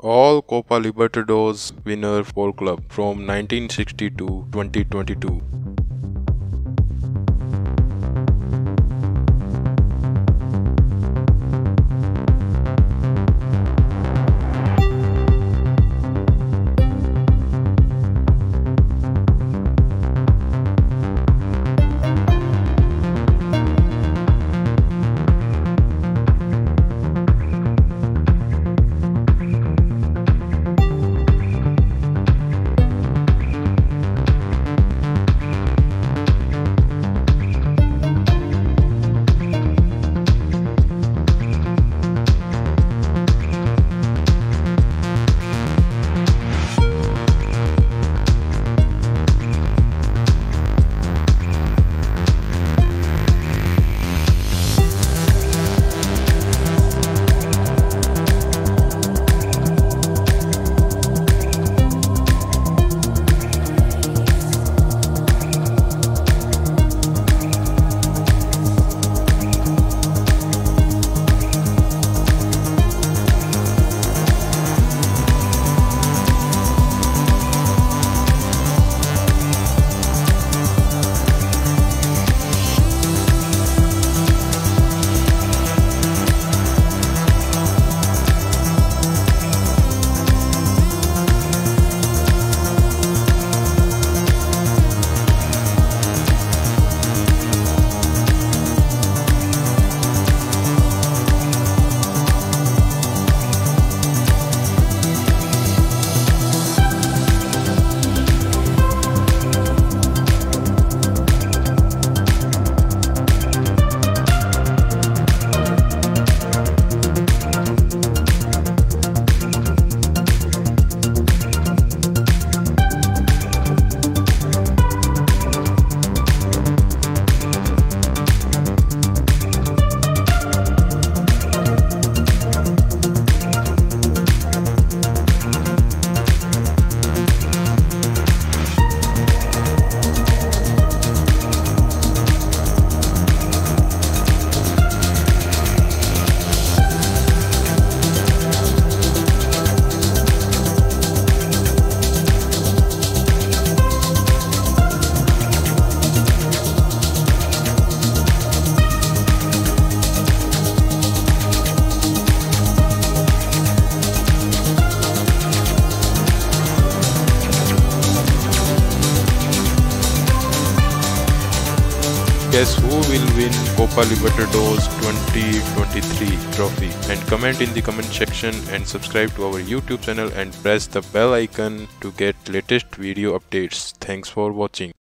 All Copa Libertadores winner football club from 1960 to 2022. Guess who will win Copa Libertadores 2023 trophy? And comment in the comment section and subscribe to our YouTube channel and press the bell icon to get latest video updates. Thanks for watching.